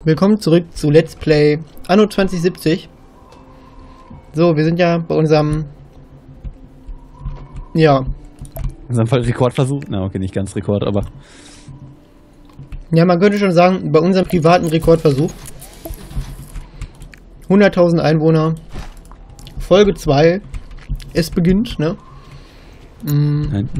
Willkommen zurück zu Let's Play Anno 2070. So, wir sind ja bei unserem... Ja. In unserem Fall Rekordversuch? Na, okay, nicht ganz Rekord, aber... Ja, man könnte schon sagen, bei unserem privaten Rekordversuch. 100.000 Einwohner. Folge 2. Es beginnt, ne? Nein.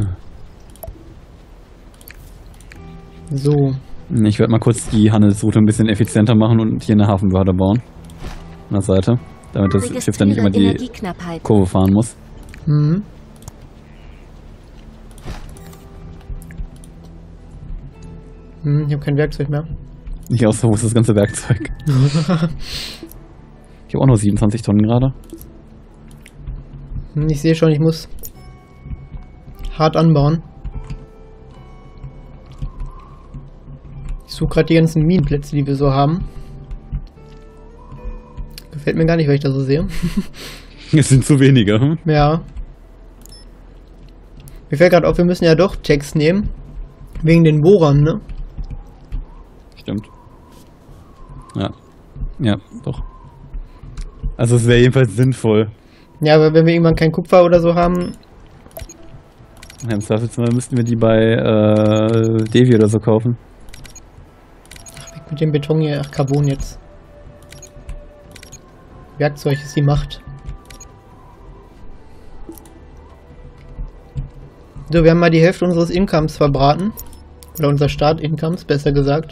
So. Ich werde mal kurz die Handelsroute ein bisschen effizienter machen und hier eine Hafenbehörde bauen. An der Seite. Damit das Schiff dann nicht immer die Kurve fahren muss. Mhm. Ich habe kein Werkzeug mehr. Nicht aus, wo ist das ganze Werkzeug? Ich habe auch nur 27 Tonnen gerade. Ich sehe schon, ich muss hart anbauen. Ich suche gerade die ganzen Minenplätze, die wir so haben. Gefällt mir gar nicht, weil ich das so sehe. Es sind zu wenige. Hm? Ja. Mir fällt gerade auf, wir müssen ja doch Text nehmen. Wegen den Bohrern, ne? Stimmt. Ja. Ja, doch. Also es wäre jedenfalls sinnvoll. Ja, aber wenn wir irgendwann kein Kupfer oder so haben... Ja, im Zweifelsfall müssten wir die bei Devi oder so kaufen. Ach, weg mit dem Beton hier. Ach, Carbon jetzt. Werkzeug ist die Macht. So, wir haben mal die Hälfte unseres Incomes verbraten. Oder unser Start-Incomes, besser gesagt.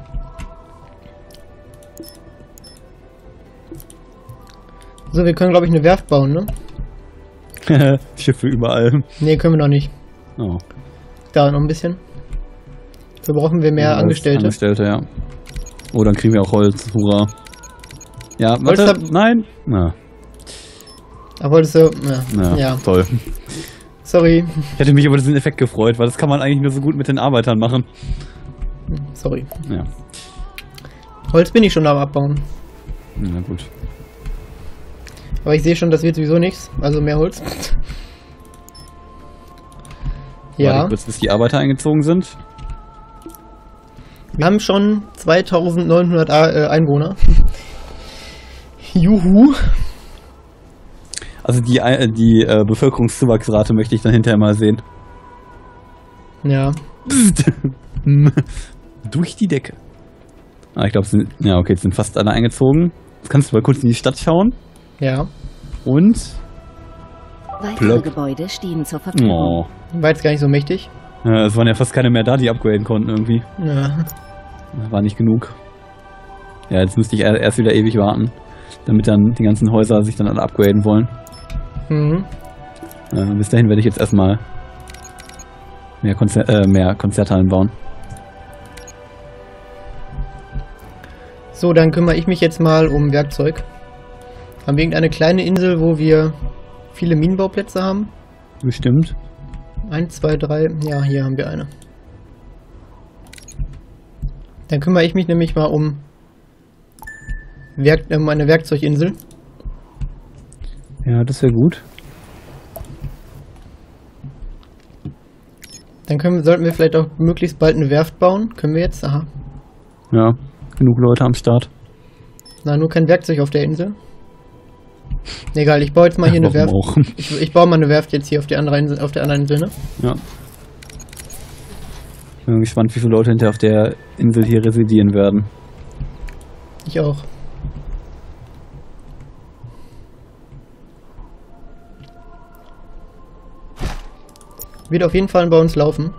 So, wir können, glaube ich, eine Werft bauen, ne? Schiffe überall. Ne, können wir noch nicht. Oh. Da noch ein bisschen. Dafür brauchen wir mehr Angestellte. Angestellte, ja. Oh, dann kriegen wir auch Holz. Hurra. Ja, warte. Nein. Na. Ach, wolltest du... Ja, toll. Sorry. Ich hätte mich über diesen Effekt gefreut, weil das kann man eigentlich nur so gut mit den Arbeitern machen. Sorry. Ja. Holz bin ich schon am Abbauen. Na gut. Aber ich sehe schon, das wird sowieso nichts. Also mehr Holz. Ja. Warte kurz, bis die Arbeiter eingezogen sind. Wir haben schon 2900 Einwohner. Juhu. Also die Bevölkerungszuwachsrate möchte ich dann hinterher mal sehen. Ja. Durch die Decke. Ah, ich glaube, ja, okay, jetzt sind fast alle eingezogen. Jetzt kannst du mal kurz in die Stadt schauen. Ja. Und? Weitere Gebäude stehen zur Verfügung. Oh. War jetzt gar nicht so mächtig. Es waren ja fast keine mehr da, die upgraden konnten irgendwie. Ja. Das war nicht genug. Ja, jetzt müsste ich erst wieder ewig warten, damit dann die ganzen Häuser sich dann alle upgraden wollen. Mhm. Bis dahin werde ich jetzt erstmal mehr Konzerthallen bauen. So, dann kümmere ich mich jetzt mal um Werkzeug. Haben wir irgendeine kleine Insel, wo wir viele Minenbauplätze haben? Bestimmt. 1, 2, 3. Ja, hier haben wir eine. Dann kümmere ich mich nämlich mal um eine Werkzeuginsel. Ja, das wäre gut. Dann sollten wir vielleicht auch möglichst bald eine Werft bauen. Können wir jetzt? Aha. Ja, genug Leute am Start. Na, nur kein Werkzeug auf der Insel. Egal, ich baue jetzt mal hier eine Werft. Auch. Ich baue mal eine Werft jetzt hier auf der anderen Insel, ne? Ja. Ich bin gespannt, wie viele Leute hinterher auf der Insel hier residieren werden. Ich auch. Wird auf jeden Fall bei uns laufen.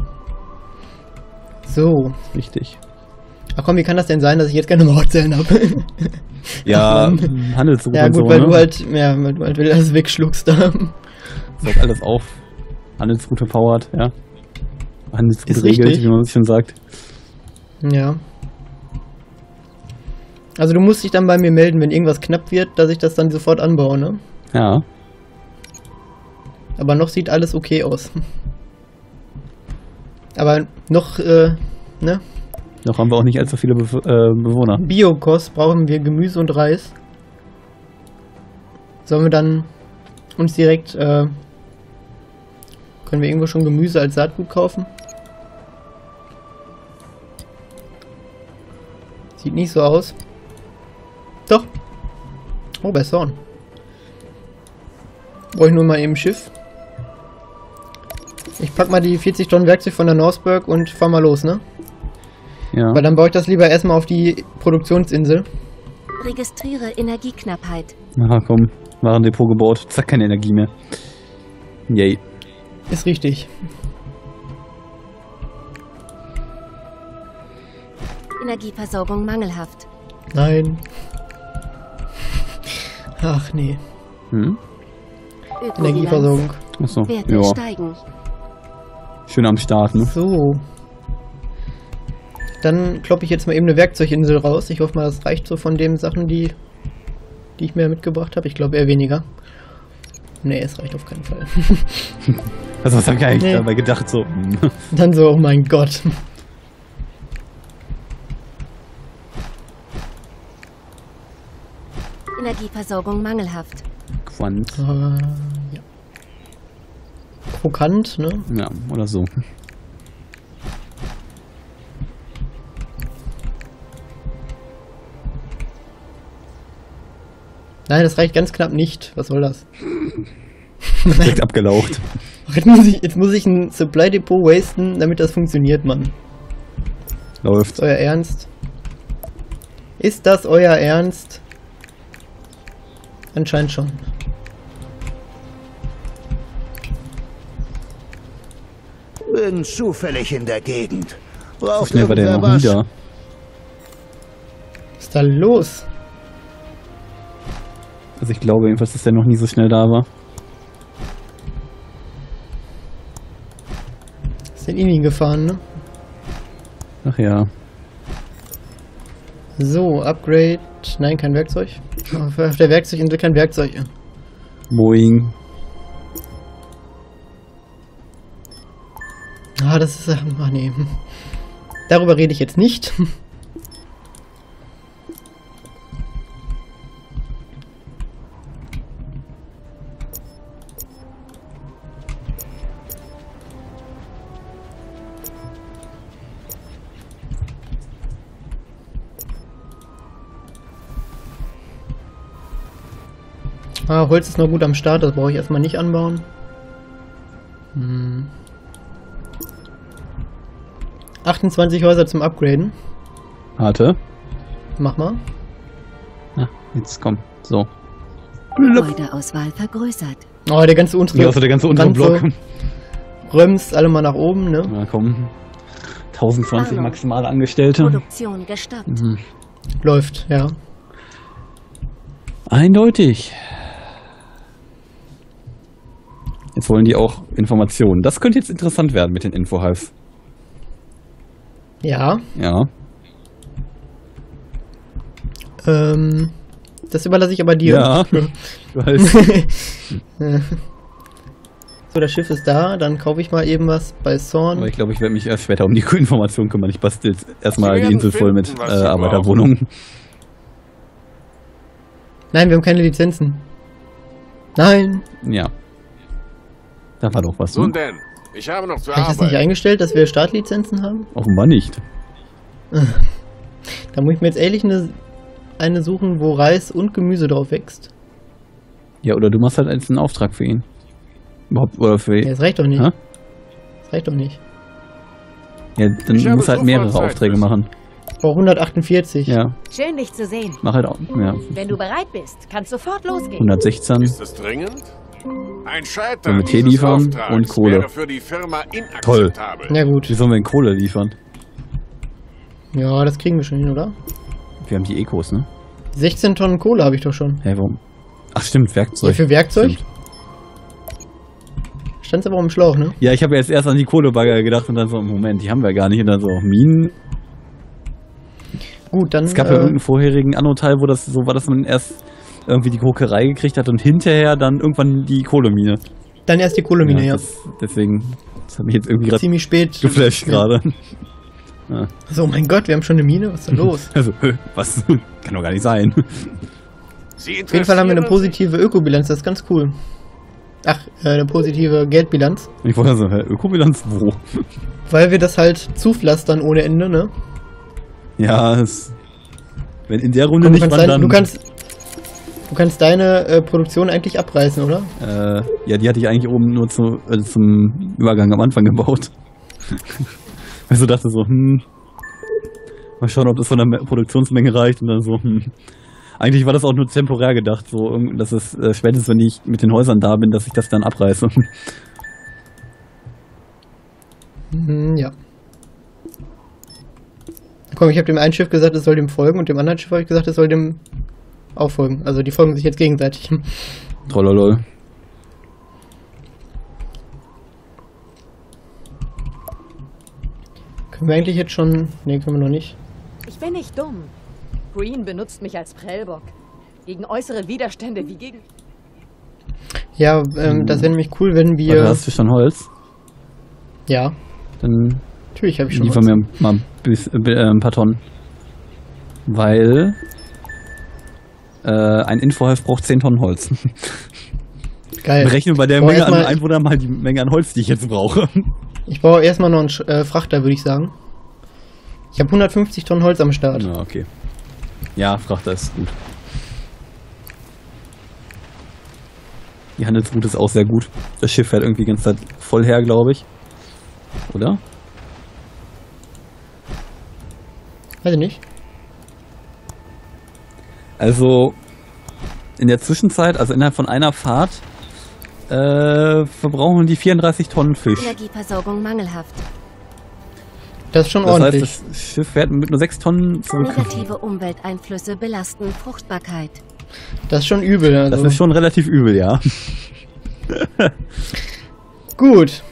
So. Richtig. Ach komm, wie kann das denn sein, dass ich jetzt keine Mauerzellen habe? Ja, Handelsroute ja, und gut, so, weil ne? du halt wieder alles wegschluckst da. Saug alles auf. Handelsroute powered, ja. Handelsroute Ist regelt, richtig. wie man es schon sagt. Ja. Also du musst dich dann bei mir melden, wenn irgendwas knapp wird, dass ich das dann sofort anbaue, ne? Ja. Aber noch sieht alles okay aus. Aber noch, ne? Noch haben wir auch nicht allzu viele Bewohner. Biokost brauchen wir Gemüse und Reis. Sollen wir dann uns direkt, können wir irgendwo schon Gemüse als Saatgut kaufen? Sieht nicht so aus. Doch. Oh, bei Thorn. Brauche ich nur mal eben Schiff. Ich pack mal die 40 Tonnen Werkzeug von der Northburg und fahr mal los, ne? Ja. Weil dann baue ich das lieber erstmal auf die Produktionsinsel. Registriere Energieknappheit. Aha, komm. Warendepot gebaut. Zack, keine Energie mehr. Yay. Ist richtig. Energieversorgung mangelhaft. Nein. Ach nee. Hm? Energieversorgung. Achso, Werte ja. steigen. Schön am Start, ne? So. Dann kloppe ich jetzt mal eben eine Werkzeuginsel raus. Ich hoffe mal, das reicht so von den Sachen, die ich mir mitgebracht habe. Ich glaube eher weniger. Nee, es reicht auf keinen Fall. Also was habe ich eigentlich dabei gedacht? So. Dann so, oh mein Gott. Energieversorgung mangelhaft. Quant. Ja. Krokant, ne? Ja, oder so. Nein, das reicht ganz knapp nicht. Was soll das? Direkt abgelaucht. Jetzt muss ich ein Supply Depot wasten, damit das funktioniert, Mann. Läuft. Ist euer Ernst? Ist das euer Ernst? Anscheinend schon. Bin zufällig in der Gegend. So Braucht schnell war der irgendwer noch nie da. Was ist da los? Also ich glaube jedenfalls, dass der noch nie so schnell da war. Ist in ihn gefahren, ne? Ach ja. So, Upgrade. Nein, kein Werkzeug. Auf der Werkzeuginsel kein Werkzeug. Boeing. Ah, das ist... Ach nee. Darüber rede ich jetzt nicht. Ah, Holz ist noch gut am Start, das brauche ich erstmal nicht anbauen. 28 Häuser zum Upgraden. Warte. Mach mal. Ah, jetzt komm. So. Gebäudeauswahl vergrößert. Oh, der ganze untere... Ja, also der ganze untere Block. Röms alle mal nach oben, ne? Na komm. 1020 maximale Angestellte. Produktion gestoppt. Mhm. Läuft, ja. Eindeutig. Jetzt wollen die auch Informationen. Das könnte jetzt interessant werden mit den Infohives. Ja. Ja. Das überlasse ich aber dir. Ja. Du weißt. So, das Schiff ist da. Dann kaufe ich mal eben was bei Thorn. Aber ich glaube, ich werde mich erst später um die Informationen kümmern. Ich bastel jetzt erstmal die Insel voll mit Arbeiterwohnungen. Nein, wir haben keine Lizenzen. Nein. Ja. Da war doch was. Nun denn, ich habe noch zu Habe ich das nicht arbeiten. eingestellt, dass wir Startlizenzen haben? Offenbar nicht. Da muss ich mir jetzt ehrlich eine suchen, wo Reis und Gemüse drauf wächst. Ja, oder du machst halt jetzt einen Auftrag für ihn. Überhaupt, oder für Ja, das reicht doch nicht. Hä? Das reicht doch nicht. Ja, dann Ich habe musst du halt sofort mehrere Zeit, Aufträge wissen. machen. Ich brauche 148. Ja, Schön, dich zu sehen. mach halt auch. Ja. Wenn du bereit bist, kannst sofort losgehen. 116. Ist es dringend? Ein Sollen Scheitern wir Tee dieses liefern Auftrags und Kohle? wäre für die Firma inakzeptabel. Ja gut. Wie sollen wir denn Kohle liefern? Ja, das kriegen wir schon hin, oder? Wir haben die Ecos, ne? 16 Tonnen Kohle habe ich doch schon. Hä, warum? Ach stimmt, Werkzeug. Ja, für Werkzeug? Stimmt. Stand's aber im Schlauch, ne? Ja, ich habe jetzt erst an die Kohlebagger gedacht und dann so, Moment, die haben wir gar nicht. Und dann so, Minen. Gut, dann... Es gab ja irgendeinen vorherigen Anno-Teil, wo das so war, dass man erst irgendwie die Kokerei gekriegt hat und hinterher dann irgendwann die Kohlemine. dann erst die Kohlemine, ja. Deswegen, das hat mich jetzt irgendwie gerade Ziemlich spät. geflasht gerade. Ja. So, mein Gott, wir haben schon eine Mine? Was ist denn los? Also, was? Kann doch gar nicht sein. Sie Auf jeden Fall haben wir eine interessieren positive Ökobilanz, das ist ganz cool. Ach, eine positive Geldbilanz. Ich wollte so, Ökobilanz wo? Weil wir das halt zupflastern ohne Ende, ne? Ja, es Wenn in der Runde Komm, nicht, wann dann? du kannst deine Produktion eigentlich abreißen, oder? Ja, die hatte ich eigentlich oben nur zum Übergang am Anfang gebaut. Also dachte so, mal schauen, ob das von der Produktionsmenge reicht und dann so, Eigentlich war das auch nur temporär gedacht, so, dass es spätestens, wenn ich mit den Häusern da bin, dass ich das dann abreiße. Ja. Komm, ich habe dem einen Schiff gesagt, es soll dem folgen und dem anderen Schiff habe ich gesagt, es soll dem auch folgen. Also die folgen sich jetzt gegenseitig. Trollolol. Können wir eigentlich jetzt schon... Ne, können wir noch nicht. Ich bin nicht dumm. Green benutzt mich als Prellbock. Gegen äußere Widerstände wie gegen... Ja, das wäre nämlich cool, wenn wir... Warte, hast du schon Holz? Ja. Dann Natürlich habe ich schon liefer was. mir mal ein paar Tonnen. Weil ein Infoheft braucht 10 Tonnen Holz. Geil. Berechne bei der Ich brauch Menge an erstmal- Einwohnern mal die Menge an Holz, die ich jetzt brauche. Ich brauche erstmal noch einen Frachter, würde ich sagen. Ich habe 150 Tonnen Holz am Start. Ja, okay. Ja, Frachter ist gut. Die Handelsroute ist auch sehr gut. Das Schiff fährt irgendwie die ganze Zeit voll her, glaube ich. Oder? Weiß ich nicht. Also in der Zwischenzeit, also innerhalb von einer Fahrt, verbrauchen die 34 Tonnen Fisch. Energieversorgung mangelhaft. Das ist schon Das ordentlich. heißt, das Schiff fährt mit nur 6 Tonnen zurück. Negative Umwelteinflüsse belasten Fruchtbarkeit. Das ist schon übel. Also. Das ist schon relativ übel, ja. Gut.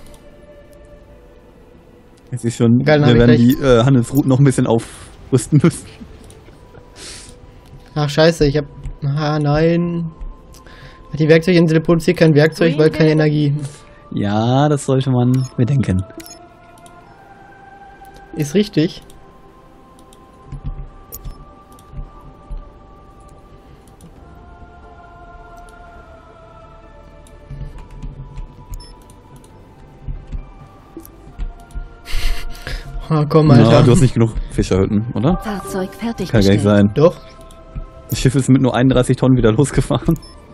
Jetzt ist schon, Geil, dann wir hab werden ich die Handelsrouten noch ein bisschen aufrüsten müssen. Ach scheiße, ich habe... Ah nein. Die Werkzeuginsel produziert kein Werkzeug, weil keine Energie. Ja, das sollte man bedenken. Ist richtig. Oh, komm, Alter. Ja, du hast nicht genug Fischerhütten, oder? Fahrzeug Kann gar nicht fertiggestellt. sein. Doch. Das Schiff ist mit nur 31 Tonnen wieder losgefahren.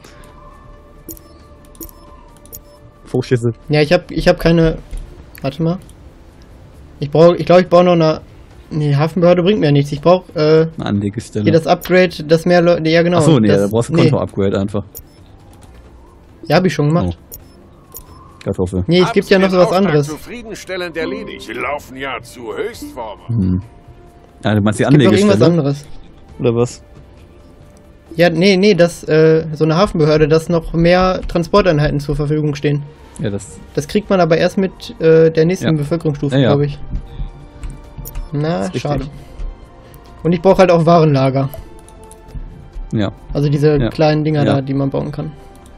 Hochschüsse. Ja, ich hab keine... Warte mal. Ich glaube, ich brauche noch eine... Nee, Hafenbehörde bringt mir nichts. Ich brauche Eine Anlegestelle. hier das Upgrade, das mehr Leute... Ja, genau. Achso, nee, das, da brauchst du ein Konto-Upgrade einfach. Ja, hab ich schon gemacht. Kartoffel. Nee, es gibt ja noch sowas anderes. Zufriedenstellend erledigt. Sie laufen ja zu Höchstform. Ja, du meinst die Es gibt noch irgendwas Anlegestelle? anderes. Oder was? Ja, nee, das, so eine Hafenbehörde, dass noch mehr Transporteinheiten zur Verfügung stehen. Ja, das. Das kriegt man aber erst mit der nächsten Ja. Bevölkerungsstufe, Ja, ja. glaube ich. Na, ist richtig. schade. Und ich brauche halt auch Warenlager. Ja. Also diese Ja. kleinen Dinger Ja. da, die man bauen kann.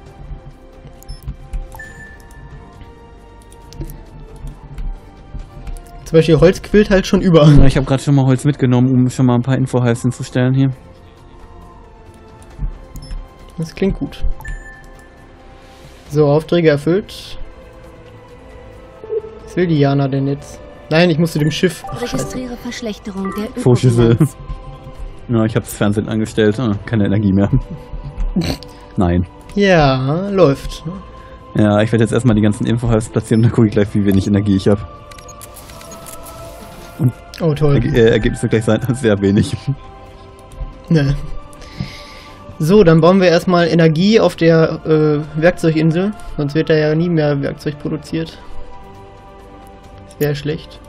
Zum Beispiel Holz quillt halt schon über. Ja, ich habe gerade schon mal Holz mitgenommen, um schon mal ein paar Infohives hinzustellen hier. Das klingt gut. So, Aufträge erfüllt. Was will die Jana denn jetzt? Nein, ich muss zu dem Schiff. Ach, scheiße. Registriere Verschlechterung der Vorschüsse. Ökobilanz. Ja, ich habe das Fernsehen angestellt. Keine Energie mehr. Nein. Ja, läuft. Ja, ich werde jetzt erstmal die ganzen Infohives platzieren und dann gucke ich gleich, wie wenig Energie ich habe. Oh, toll. Ergebnis wird gleich sein, sehr wenig. Ne. So, dann bauen wir erstmal Energie auf der Werkzeuginsel. Sonst wird da ja nie mehr Werkzeug produziert. Das wäre schlecht.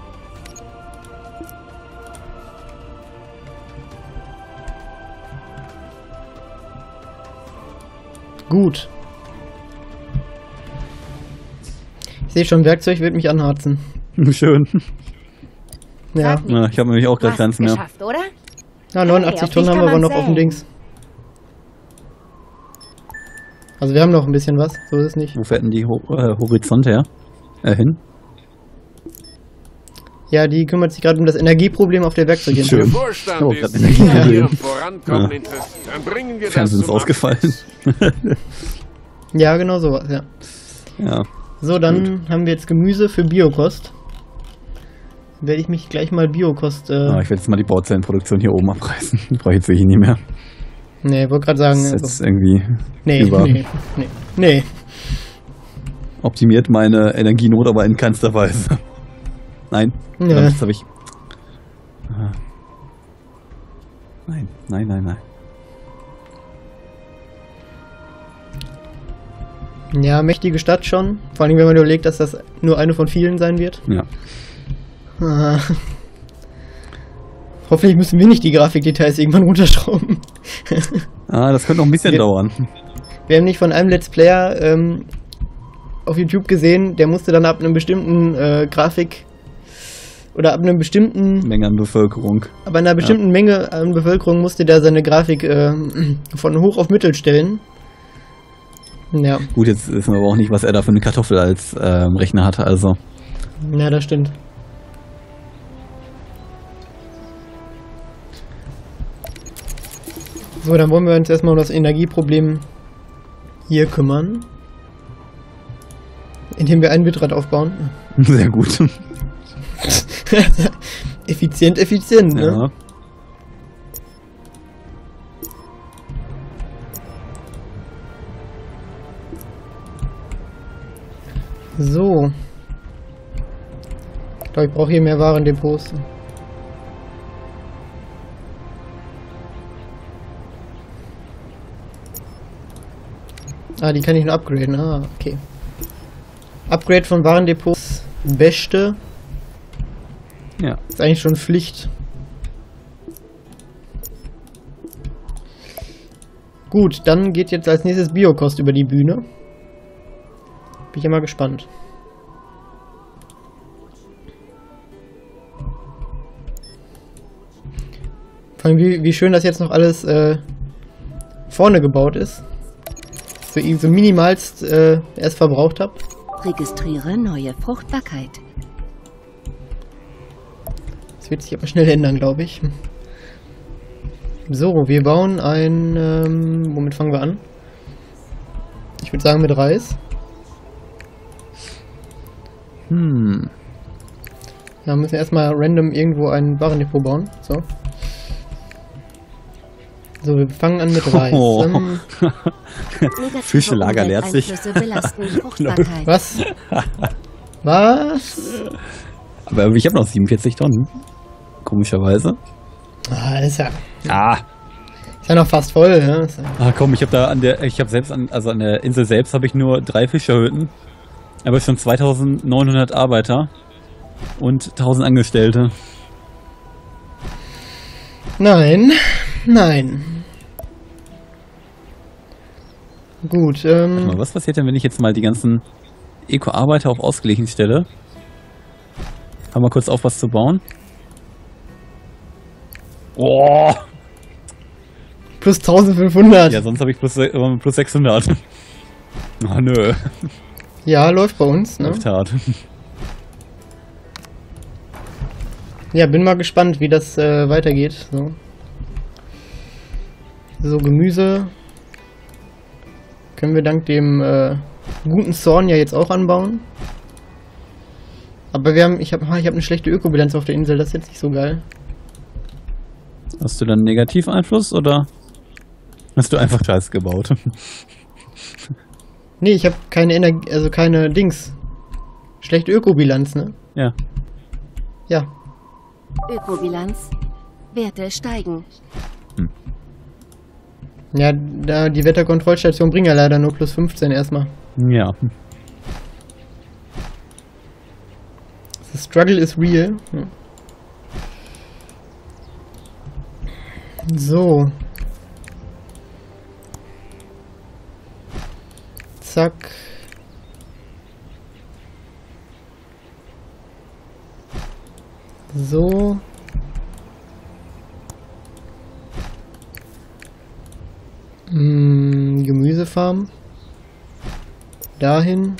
Gut. Ich sehe schon, Werkzeug wird mich anharzen. Schön. Ja. Sag Ja, ich habe nämlich auch Du gerade hast keins es mehr. geschafft, oder? Ja, 89 auf Tonnen dich haben kann wir aber man noch auf dem zählen. Dings. Also wir haben noch ein bisschen was, so ist es nicht. Wo fährt denn die Horizont her? Hin? Ja, die kümmert sich gerade um das Energieproblem auf der Werkzeuginsel. Der Schön. Vorstand Oh, ist grad an Energieproblem. Ihrem Vorankommen Ja. interessiert. Dann bringen wir das Fernsehen ist zum ausgefallen. Abschluss. Ja, genau sowas, ja. Ja. So, dann haben wir jetzt Gemüse für Biokost. werde ich mich gleich mal Biokost... Ich werde jetzt mal die Bauzellenproduktion hier oben abreißen. Die brauche ich jetzt wirklich nicht mehr. Nee, wollte gerade sagen... Das ist jetzt irgendwie... Nee. Optimiert meine Energienot, aber in keinster Weise. Nein. Ja. Das habe ich... Nein. Ja, mächtige Stadt schon. Vor allem, wenn man überlegt, dass das nur eine von vielen sein wird. Ja. Hoffentlich müssen wir nicht die Grafikdetails irgendwann runterschrauben. Das könnte noch ein bisschen dauern. Wir haben nicht von einem Let's Player auf YouTube gesehen, der musste dann ab einem bestimmten Grafik oder ab einem bestimmten... Menge an Bevölkerung. Aber einer bestimmten Menge an Bevölkerung musste der seine Grafik von hoch auf mittel stellen. Ja. Gut, jetzt wissen wir aber auch nicht, was er da für eine Kartoffel als Rechner hatte, also. Ja, das stimmt. So, dann wollen wir uns erstmal um das Energieproblem hier kümmern. Indem wir ein Bitrad aufbauen. Sehr gut. effizient, ne? Ja. So. Ich glaube, ich brauche hier mehr Warendepots. Die kann ich nur upgraden. Okay. Upgrade von Warendepots. Beste. Ja. Ist eigentlich schon Pflicht. Gut, dann geht jetzt als nächstes Biokost über die Bühne. Bin ich ja mal gespannt. Vor allem, wie schön das jetzt noch alles vorne gebaut ist. So minimalst erst verbraucht habe. Registriere neue Fruchtbarkeit. Das wird sich aber schnell ändern, glaube ich. So, wir bauen ein... womit fangen wir an? Ich würde sagen mit Reis. Ja, müssen erstmal random irgendwo ein Warendepot bauen. So, wir fangen an mit Reis. Fischelager leert sich. Was? Was? Aber ich habe noch 47 Tonnen. Komischerweise. Das ist ja... Ist ja noch fast voll, ne? Komm, ich habe an der Insel selbst habe ich nur 3 Fischerhütten. Aber schon 2900 Arbeiter und 1000 Angestellte. Nein. Gut, Warte mal, was passiert denn, wenn ich jetzt mal die ganzen Eco-Arbeiter auf ausgeglichen stelle? Haben wir kurz auf, was zu bauen? Oh! Plus 1500. Ja, sonst habe ich plus 600. Nö. Ja, läuft bei uns, ne? Läuft hart. Ja, bin mal gespannt, wie das weitergeht. So, Gemüse können wir dank dem guten Zorn ja jetzt auch anbauen. Aber ich hab eine schlechte Ökobilanz auf der Insel, das ist jetzt nicht so geil. Hast du dann Negativeinfluss oder hast du einfach Scheiß gebaut? Nee, ich habe keine Energie, also keine Dings. Schlechte Ökobilanz, ne? Ja. Ja. Ökobilanz. Werte steigen. Ja, die Wetterkontrollstation bringt ja leider nur plus 15 erstmal. Ja. The struggle is real. So. Zack. So. Gemüsefarm. Dahin.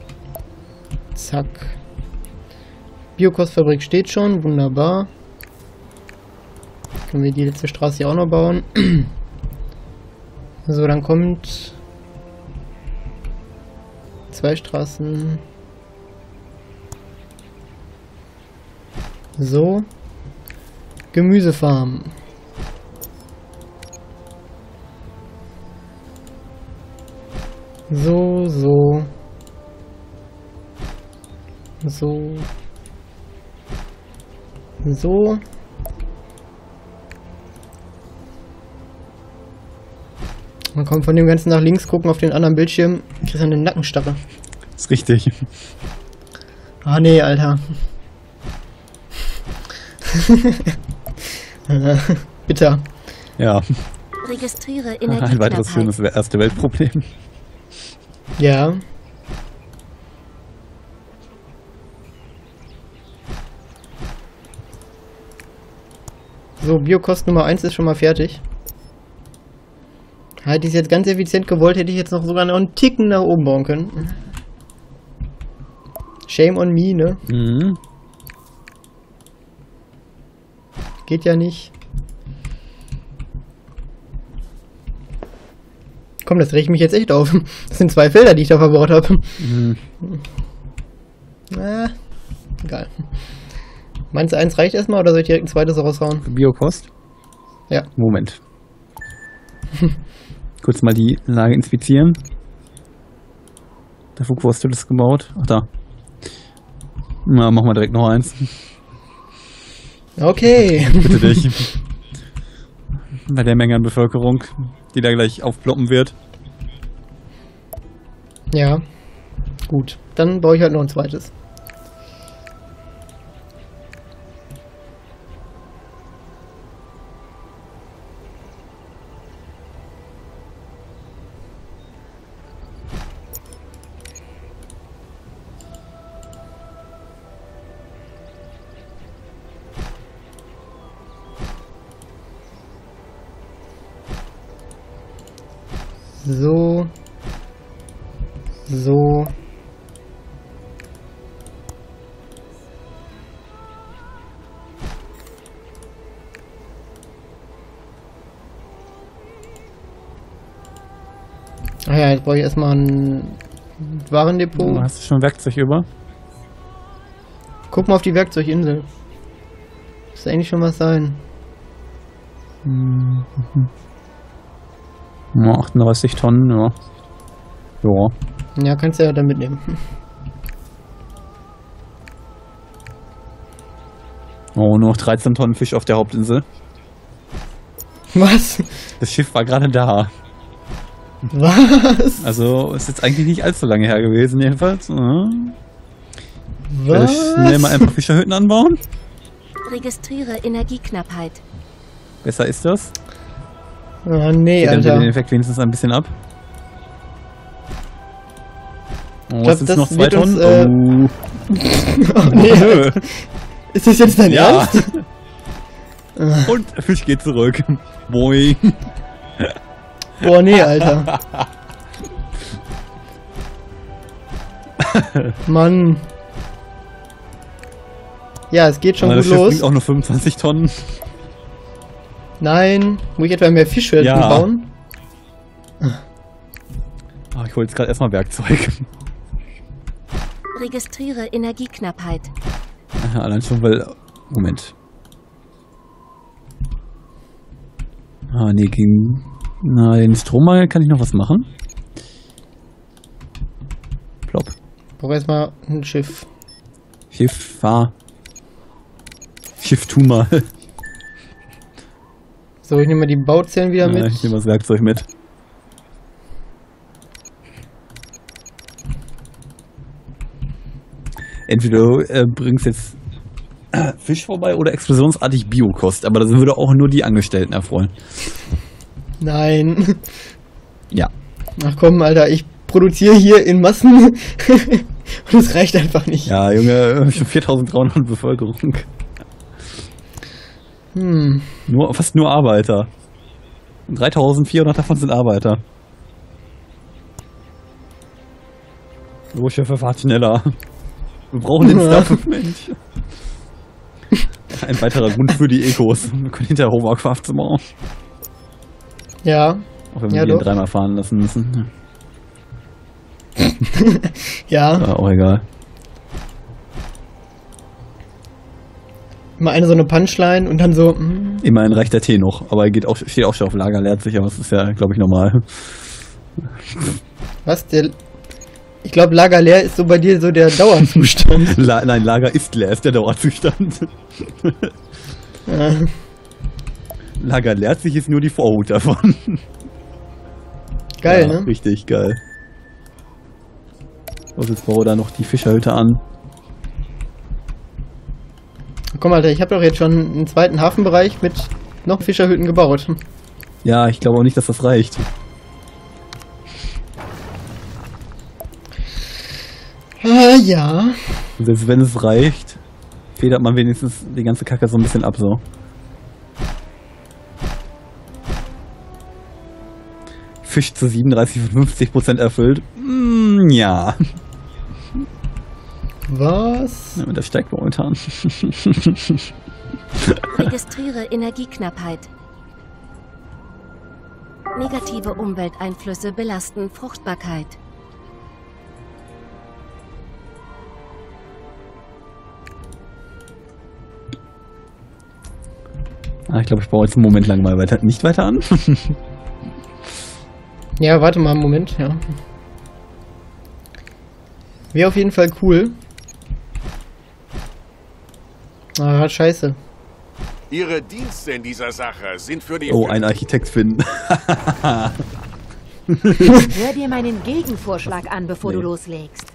Zack. Biokostfabrik steht schon, wunderbar. wenn wir die letzte Straße hier auch noch bauen. So, dann kommt 2 Straßen. So. Gemüsefarm. So, so. So. So. Man kommt von dem Ganzen nach links gucken auf den anderen Bildschirm. Kriegst eine Nackenstarre. Ist richtig. Ah nee, Alter. Bitter. Ja, Registriere ein weiteres schönes Energieknappheit. Erste-Welt-Problem. Ja. So, Biokost Nummer 1 ist schon mal fertig. Hätte ich es jetzt ganz effizient gewollt, hätte ich jetzt noch sogar noch einen Ticken nach oben bauen können. Shame on me, ne? Mhm. Geht ja nicht. Komm, das regt mich jetzt echt auf. Das sind 2 Felder, die ich da verbaut habe. Mhm. Egal. Meinst du, 1 reicht erstmal oder soll ich direkt ein zweites raushauen? Biokost? Ja. Moment. Kurz mal die Lage inspizieren. Wo hast du das gebaut? Ach, da. Na, machen wir direkt noch 1. Okay. Bitte dich. Bei der Menge an Bevölkerung, die da gleich aufploppen wird. Ja. Gut. Dann baue ich halt noch ein zweites. So. So. Ah ja, jetzt brauche ich erstmal ein Warendepot. Hast du schon Werkzeug über? Guck mal auf die Werkzeuginsel. Muss eigentlich schon was sein. Ja, 38 Tonnen, ja. Ja. Ja, kannst du ja dann mitnehmen. Oh, nur noch 13 Tonnen Fisch auf der Hauptinsel. Was? Das Schiff war gerade da. Was? Also ist jetzt eigentlich nicht allzu lange her gewesen, jedenfalls. Werde ich Was? schnell mal ein paar Fischerhütten anbauen. Registriere Energieknappheit. Besser ist das. Oh nee, Geht dann den Alter. Effekt wenigstens ein bisschen ab. Oh, glaub, es sind das noch 2 wird uns, Tonnen. Oh nee, Nö. ist das jetzt dein Ja. Ernst? Und Fisch geht zurück. Boing. Boah, nee, Alter. Mann. Ja, es geht schon Aber das gut Schiff los. bringt auch nur 25 Tonnen. Nein, muss ich etwa mehr Fischhütten Ja. bauen? Oh, ich hole jetzt gerade erstmal Werkzeug. Registriere Energieknappheit. Allein schon, weil... Moment. Ah, nee, gegen... Na, den Strommangel kann ich noch was machen. Plopp. Ich brauche erstmal ein Schiff. Schiff, fahr. Schiff, tu mal. So, ich nehme mal die Bauzellen wieder Ja, mit. ich nehme das Werkzeug mit. Entweder du bringst jetzt Fisch vorbei oder explosionsartig Biokost, aber da würde auch nur die Angestellten erfreuen. Nein. Ja. Ach komm, Alter, ich produziere hier in Massen und es reicht einfach nicht. Ja, Junge, schon 4300 Bevölkerung. Fast nur Arbeiter. 3400 davon sind Arbeiter. So, Chef, fahrt schneller. Wir brauchen den Stuff, Mensch. Ein weiterer Grund für die Ecos. Wir können hinterher Hovercrafts bauen. Ja. Auch wenn wir Ja, die doch. dreimal fahren lassen müssen. Ja. Auch egal. Mal eine so eine Punchline und dann so. Immerhin reicht der Tee noch, aber er steht auch schon auf Lager, leert sich, aber das ist ja, glaube ich, normal. Was? Ich glaube, Lager leer ist so bei dir so der Dauerzustand. Nein, Lager ist leer, ist der Dauerzustand. Lager leert sich, ist nur die Vorhut davon. Geil, Ja, ne? richtig geil. So, jetzt baue da noch die Fischerhütte an. Komm, Alter, ich habe doch jetzt schon einen zweiten Hafenbereich mit noch Fischerhütten gebaut. Ja, ich glaube auch nicht, dass das reicht. Ja. Und selbst wenn es reicht, federt man wenigstens die ganze Kacke so ein bisschen ab, so. Fisch zu 37 von 50% erfüllt. Ja. Was? Ja, das steigt momentan. Registriere Energieknappheit. Negative Umwelteinflüsse belasten Fruchtbarkeit. Ich glaube, ich baue jetzt einen Moment lang mal nicht weiter an. Ja, warte mal einen Moment, ja. Wäre auf jeden Fall cool. Ah, scheiße. Ihre Dienste in dieser Sache sind für die... Oh, ein Architekt finden. Hör dir meinen Gegenvorschlag an, bevor du Nee. loslegst.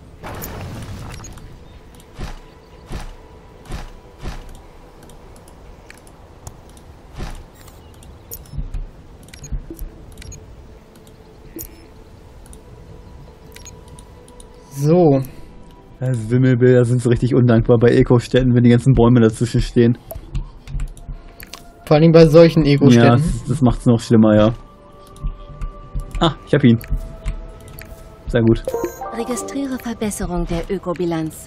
So. Wimmelbilder sind so richtig undankbar bei Eco-Städten, wenn die ganzen Bäume dazwischen stehen. Vor allem bei solchen Ja, Ego-Städten. das macht es noch schlimmer, ja. Ah, ich hab ihn. Sehr gut. Registriere Verbesserung der Ökobilanz.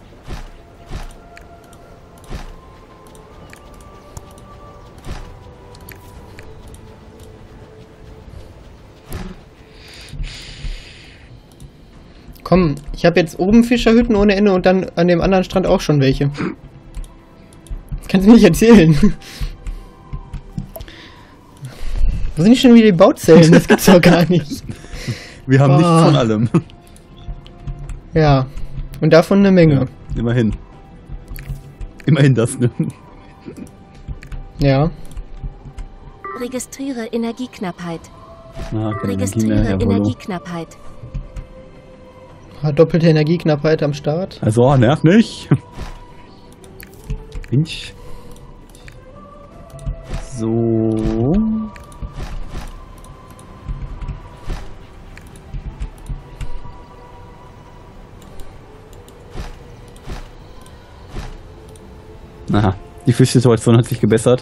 Komm, ich habe jetzt oben Fischerhütten ohne Ende und dann an dem anderen Strand auch schon welche. Das kannst du mir nicht erzählen. Wo sind die schon wieder die Bauzellen? Das gibt's doch gar nicht. Wir haben nichts Oh. von allem. Ja. Und davon eine Menge. Immerhin. Immerhin das, ne? Ja. Registriere Energieknappheit. Ah, keine Energie Registriere mehr, jawohl. Energieknappheit. Doppelte Energieknappheit am Start. Also, nerv nicht. Mensch. So. Aha, die Fischsituation hat sich gebessert.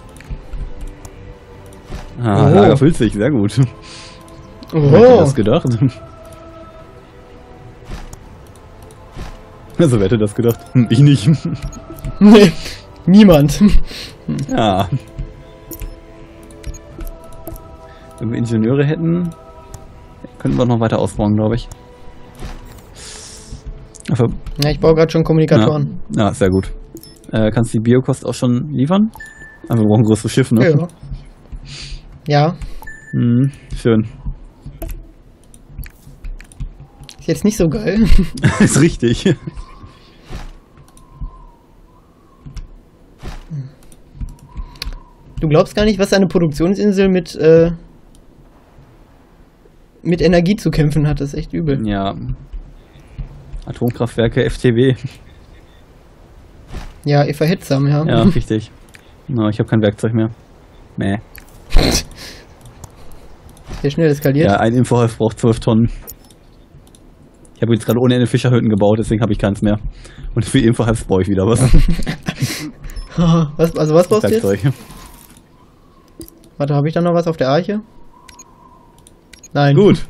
Ah, Oh. Lager füllt sich, sehr gut. Wer hätte Oh. das gedacht? Also, wer hätte das gedacht? Ich nicht. Nee, niemand. Ja. Wenn wir Ingenieure hätten, könnten wir noch weiter ausbauen, glaube ich. Aber, Ja, ich baue gerade schon Kommunikatoren. ja, sehr gut. Kannst du die Biokost auch schon liefern? Aber wir brauchen ein größeres Schiff, ne? Ja. Ja. Mhm, schön. Ist jetzt nicht so geil. Ist richtig. Du glaubst gar nicht, was eine Produktionsinsel mit Energie zu kämpfen hat. Das ist echt übel. Ja. Atomkraftwerke, FTW. Ja, Eva Hitzam, ja. Ja, richtig. No, ich habe kein Werkzeug mehr. Mäh. Sehr schnell eskaliert. Ja, ein Infohäuf braucht 12 Tonnen. Ich habe jetzt gerade ohne Ende Fischerhütten gebaut, deswegen habe ich keins mehr. Und für Infohäufs brauche ich wieder was. Was brauchst du jetzt? Werkzeug. Warte, habe ich da noch was auf der Arche? Nein. Gut.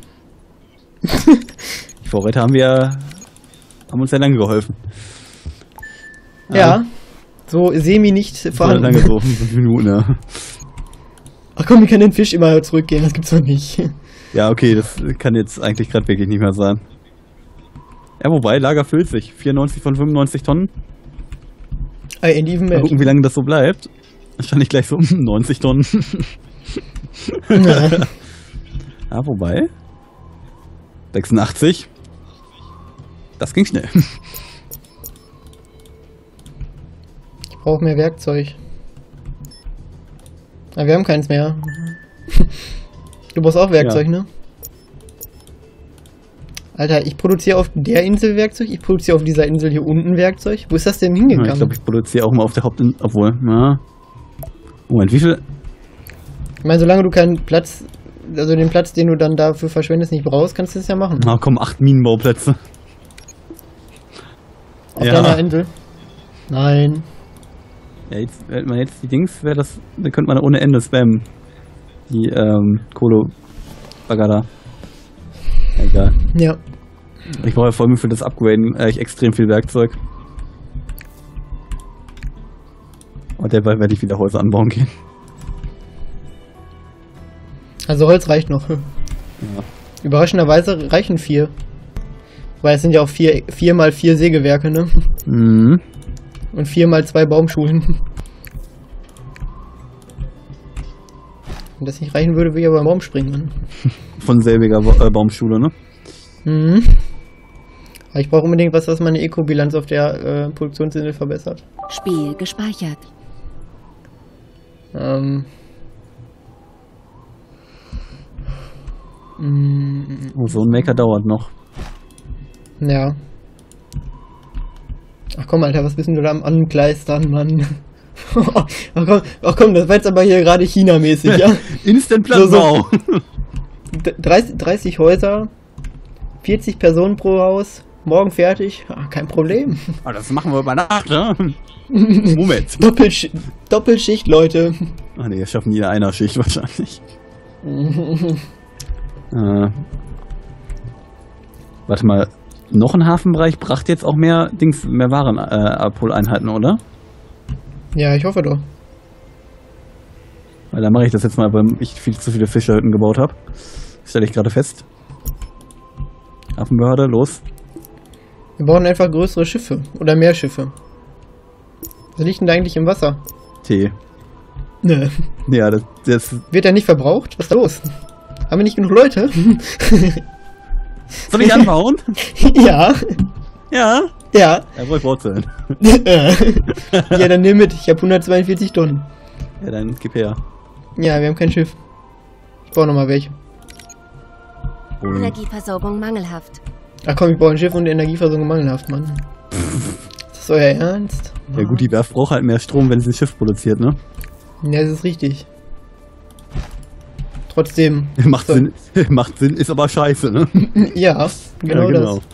Die Vorräte haben uns ja lange geholfen. Ja. So semi nicht So vorhanden. lange so, 5 Minuten, ja. Ach komm, wie kann den Fisch immer zurückgehen? Das gibt's doch nicht. Ja, okay, das kann jetzt eigentlich gerade wirklich nicht mehr sein. Ja, wobei, Lager füllt sich. 94 von 95 Tonnen. I ain't even Mal mad. gucken, wie lange das so bleibt. Wahrscheinlich gleich so 90 Tonnen. Ja. Ja, wobei. 86. Das ging schnell. Ich brauche mehr Werkzeug. Aber wir haben keins mehr. Du brauchst auch Werkzeug, Ja. ne? Alter, ich produziere auf der Insel Werkzeug, ich produziere auf dieser Insel hier unten Werkzeug. Wo ist das denn Ich hingegangen? glaube, ich produziere auch mal auf der Hauptinsel. Obwohl, ja. Moment, wie viel? Ich meine, solange du keinen Platz, also den Platz, den du dann dafür verschwendest, nicht brauchst, kannst du das ja machen. Na komm, 8 Minenbauplätze. Auf Ja. deiner Insel. Nein. Ja, jetzt, wenn man jetzt die Dings, wäre das, da könnte man ohne Ende spammen. Die, Kohle-Bagger da. Egal. Ja. Ich brauche ja vor allem für das Upgraden echt extrem viel Werkzeug. Und derweil werde ich wieder Häuser anbauen gehen. Also Holz reicht noch. Überraschenderweise reichen 4. Weil es sind ja auch 4 mal 4 Sägewerke, ne? Mhm. Und 4 mal 2 Baumschulen. Wenn das nicht reichen würde, würde ich aber beim Baum springen. Ne? Von selbiger Baumschule, ne? Mhm. Aber ich brauche unbedingt was meine Eco-Bilanz auf der Produktionsinsel verbessert. Spiel gespeichert. Oh, so ein Maker dauert noch. Ja. Ach komm, Alter, was bist denn du da am Angleistern, Mann? Ach komm, das war jetzt aber hier gerade China-mäßig, ja? Instant-Plattenbau! 30 Häuser, 40 Personen pro Haus, morgen fertig, kein Problem. Ah, das machen wir über Nacht, ne? Moment. Doppelschicht, Leute. Ach ne, das schaffen die in einer Schicht wahrscheinlich. Warte mal, noch ein Hafenbereich brachte jetzt auch mehr Warenabholeinheiten, oder? Ja, ich hoffe doch. Weil da mache ich das jetzt mal, weil ich viel zu viele Fischerhütten gebaut habe. Stelle ich gerade fest. Hafenbehörde, los. Wir bauen einfach größere Schiffe oder mehr Schiffe. Was liegt denn da eigentlich im Wasser? Tee. Ne. Ja, das Wird er nicht verbraucht? Was ist da los? Haben wir nicht genug Leute? soll ich anbauen? Ja. Ja. Ja. Ja, wollte ich Wurzeln. Ja, dann nimm mit. Ich habe 142 Tonnen. Ja, dann gib her. Ja, wir haben kein Schiff. Ich baue nochmal welche. Ui. Energieversorgung mangelhaft. Ach komm, ich baue ein Schiff und Energieversorgung mangelhaft, Mann. Ist das euer Ernst? Ja gut, die Werft braucht halt mehr Strom, wenn sie ein Schiff produziert, ne? Ja, das ist richtig. Trotzdem. Macht So. Sinn, macht Sinn, ist aber scheiße, ne? Ja, genau, Ja, das.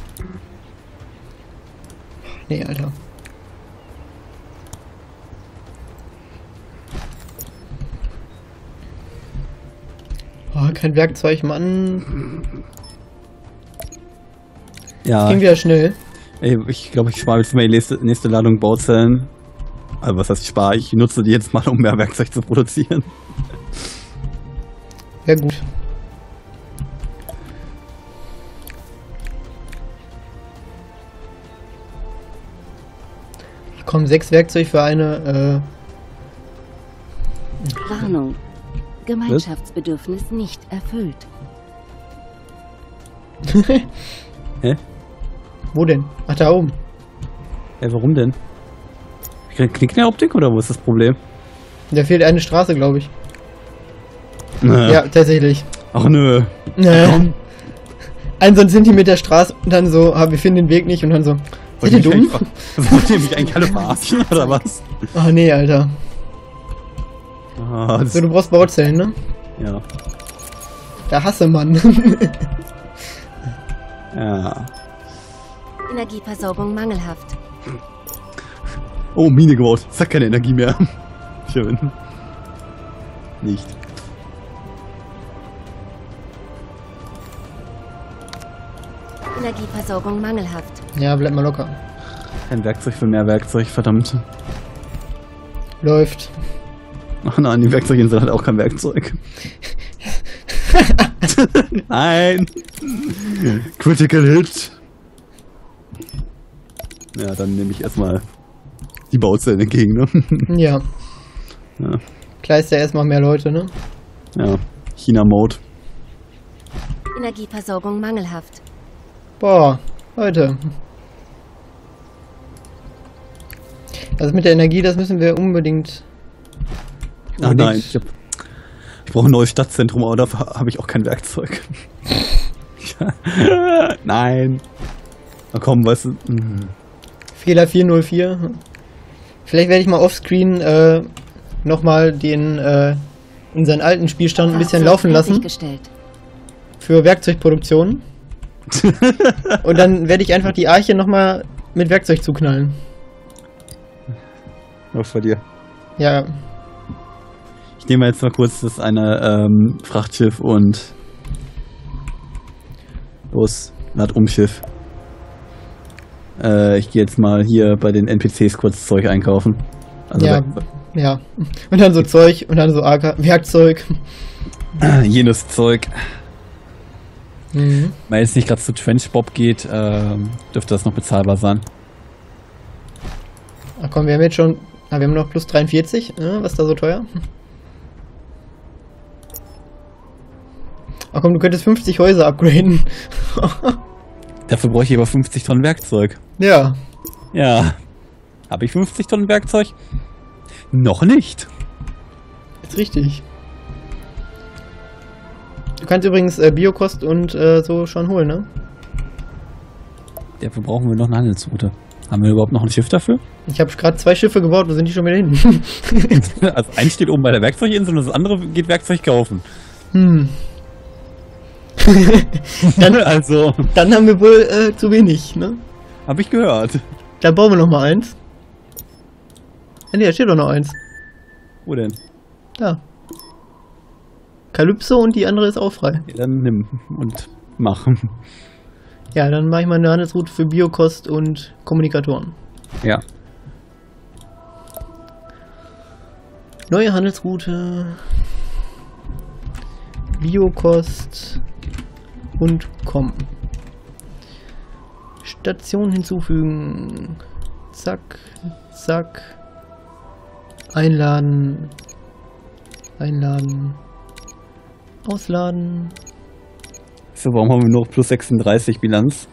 Nee, Alter. Oh, kein Werkzeug, Mann. Ja, Ging wieder schnell. ey, ich glaube, ich spare jetzt mal die nächste Ladung Bauzellen. Also was heißt spare? Ich nutze die jetzt mal, um mehr Werkzeug zu produzieren. Ja, gut. Komm, 6 Werkzeug für eine, Warnung. Gemeinschaftsbedürfnis nicht erfüllt. Hä? Wo denn? Ach, da oben. Ey, warum denn? Knickt in der Optik oder wo ist das Problem? Da fehlt eine Straße, glaube ich. Nö. Ja, tatsächlich. Ach nö. Komm. Ein so ein Zentimeter Straße und dann so, wir finden den Weg nicht und dann so. Seid ihr dumm? Wollt ihr mich eigentlich alle verarschen oder was? Ach nee, Alter. Ah, das, So, du brauchst Bauzellen, ne? ja. Da hasse man. Ja. Energieversorgung mangelhaft. Oh, Mine gebaut. Es hat keine Energie mehr. Schön. Nicht. Energieversorgung mangelhaft. Ja, bleib mal locker. Kein Werkzeug für mehr Werkzeug, verdammt. Läuft. Ach nein, die Werkzeuginsel hat auch kein Werkzeug. Nein! Critical Hit! Ja, dann nehme ich erstmal die Bauzellen entgegen, ne? Ja. Ja, Klar ist ja erstmal mehr Leute, ne? ja. China-Mode. Energieversorgung mangelhaft. Boah, Leute. Also mit der Energie, das müssen wir unbedingt... Ach nein, ich brauche ein neues Stadtzentrum, aber dafür habe ich auch kein Werkzeug. Nein. Na komm, weißt du. Fehler 404. Vielleicht werde ich mal offscreen nochmal den unseren alten Spielstand ein bisschen laufen lassen Fertiggestellt. für Werkzeugproduktion. Und dann werde ich einfach die Arche nochmal mit Werkzeug zuknallen. Was bei dir? Ja, Ich nehme jetzt mal kurz das eine Frachtschiff und los, Ladumschiff. Ich gehe jetzt mal hier bei den NPCs kurz Zeug einkaufen. Also ja, ja. Und dann so Zeug und dann so Werkzeug. jenes Zeug. Mhm. Wenn jetzt nicht gerade zu Trenchbob geht, dürfte das noch bezahlbar sein. Ach komm, wir haben jetzt schon... wir haben noch plus 43. Was ist da so teuer? Ach komm, du könntest 50 Häuser upgraden. Dafür brauche ich aber 50 Tonnen Werkzeug. Ja. Ja. Habe ich 50 Tonnen Werkzeug? Noch nicht. Ist richtig. Du kannst übrigens Biokost und so schon holen, ne? Dafür brauchen wir noch eine Handelsroute. Haben wir überhaupt noch ein Schiff dafür? Ich habe gerade 2 Schiffe gebaut, wo sind die schon wieder hin? Also eins steht oben bei der Werkzeuginsel und das andere geht Werkzeug kaufen. Hm. Also, Dann haben wir wohl zu wenig, ne? habe ich gehört. Dann bauen wir noch mal eins. Ne, da steht doch noch eins. Wo denn? Da. Kalypso und die andere ist auch frei. Ja, dann nimm und mach. Ja, dann mache ich mal eine Handelsroute für Biokost und Kommunikatoren. Ja. Neue Handelsroute. Biokost und Com. Station hinzufügen. Zack, zack. Einladen. Einladen. Ausladen. So, warum haben wir nur plus 36 Bilanz?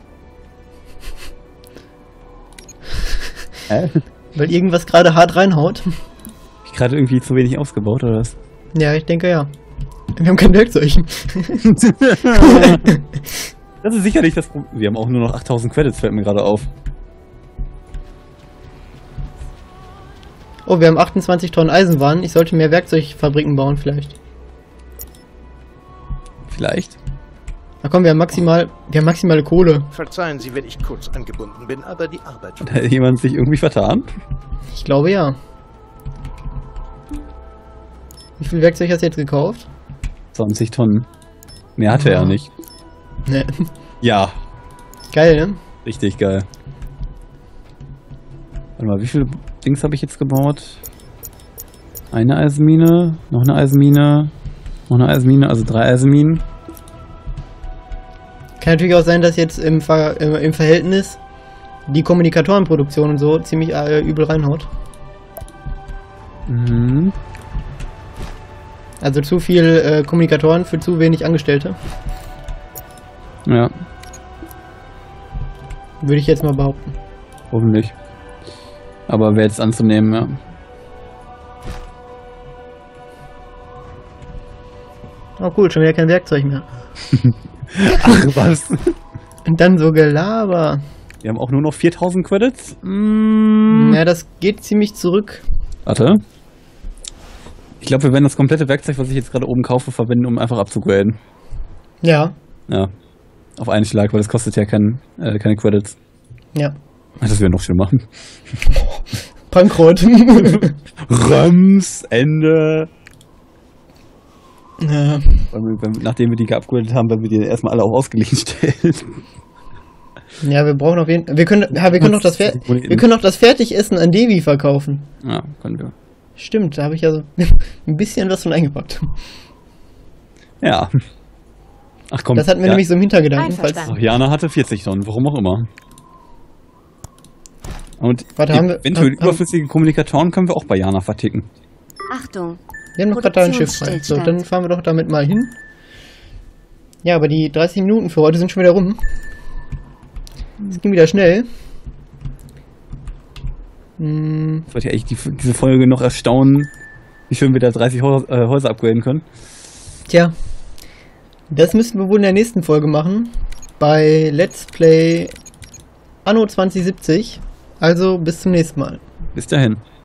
Weil irgendwas gerade hart reinhaut. Hab ich gerade irgendwie zu wenig ausgebaut, oder was? Ja, ich denke ja. Wir haben kein Werkzeug. Das ist sicherlich das Problem. Wir haben auch nur noch 8000 Credits, fällt mir gerade auf. Oh, wir haben 28 Tonnen Eisenwaren. Ich sollte mehr Werkzeugfabriken bauen, vielleicht. Vielleicht. Na komm, wir haben maximale Kohle. Verzeihen Sie, wenn ich kurz angebunden bin, aber die Arbeit... Hat jemand sich irgendwie vertan? Ich glaube ja. Wie viel Werkzeug hast du jetzt gekauft? 20 Tonnen. Mehr hatte er nicht. Ne. Ja, Geil, ne? richtig geil. Warte mal, wie viele Dings habe ich jetzt gebaut? Eine Eisenmine, noch eine Eisenmine, noch eine Eisenmine, also 3 Eisenminen. Kann natürlich auch sein, dass jetzt im Verhältnis die Kommunikatorenproduktion und so ziemlich übel reinhaut. Mhm. Also zu viel Kommunikatoren für zu wenig Angestellte. Ja, Würde ich jetzt mal behaupten. hoffentlich. Aber wäre jetzt anzunehmen, ja. Oh cool, schon wieder kein Werkzeug mehr. Ach was. Und dann so Gelaber. Wir haben auch nur noch 4000 Credits. Ja, das geht ziemlich zurück. Warte. Ich glaube, wir werden das komplette Werkzeug, was ich jetzt gerade oben kaufe, verwenden, um einfach abzugraden. Ja, Ja. Auf einen Schlag, weil das kostet ja keine Credits. ja. Das wäre noch schlimmer. Bankrott. Rams, Ende. Ja. Nachdem wir die geupgradet haben, werden wir die erstmal alle auch ausgeglichen stellen. Ja, wir brauchen auf jeden Fall. Wir können doch das Fertigessen an Devi verkaufen. Ja, können wir. Stimmt, da habe ich ja so ein bisschen was von eingepackt. Ja. Ach komm. Das hatten wir nämlich so im Hintergedanken. Einverstanden. Ach, Jana hatte 40 Tonnen, warum auch immer. Und Warte, eventuell überflüssige Kommunikatoren können wir auch bei Jana verticken. Achtung. Wir haben noch gerade da ein Schiff frei. So, dann fahren wir doch damit mal hin. Ja, aber die 30 Minuten für heute sind schon wieder rum. Es ging wieder schnell. Das wird ja echt diese Folge noch erstaunen, wie schön wir da 30 Häuser upgraden können. Tja, das müssten wir wohl in der nächsten Folge machen. Bei Let's Play Anno 2070. Also bis zum nächsten Mal. Bis dahin.